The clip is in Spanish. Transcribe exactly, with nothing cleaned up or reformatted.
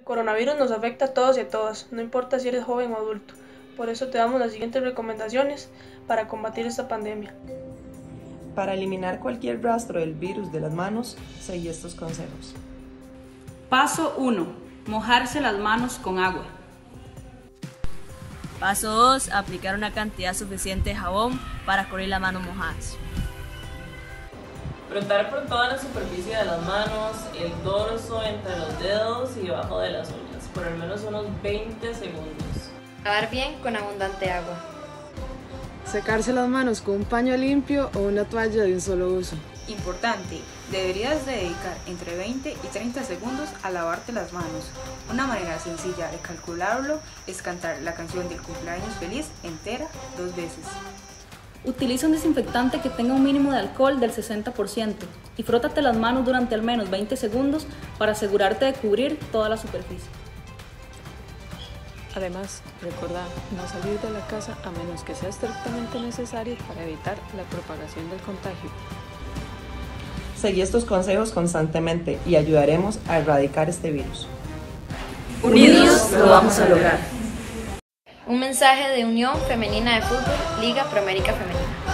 El coronavirus nos afecta a todos y a todas, no importa si eres joven o adulto. Por eso te damos las siguientes recomendaciones para combatir esta pandemia. Para eliminar cualquier rastro del virus de las manos, seguí estos consejos. Paso uno. Mojarse las manos con agua. Paso dos. Aplicar una cantidad suficiente de jabón para cubrir las manos mojadas. Frotar por toda la superficie de las manos, el dorso, entre los dedos y debajo de las uñas, por al menos unos veinte segundos. Lavar bien con abundante agua. Secarse las manos con un paño limpio o una toalla de un solo uso. Importante, deberías dedicar entre veinte y treinta segundos a lavarte las manos. Una manera sencilla de calcularlo es cantar la canción del cumpleaños feliz entera dos veces. Utiliza un desinfectante que tenga un mínimo de alcohol del sesenta por ciento y frótate las manos durante al menos veinte segundos para asegurarte de cubrir toda la superficie. Además, recordá no salir de la casa a menos que sea estrictamente necesario para evitar la propagación del contagio. Seguí estos consejos constantemente y ayudaremos a erradicar este virus. Unidos lo vamos a lograr. Un mensaje de Unión Femenina de Fútbol, Liga Proamérica Femenina.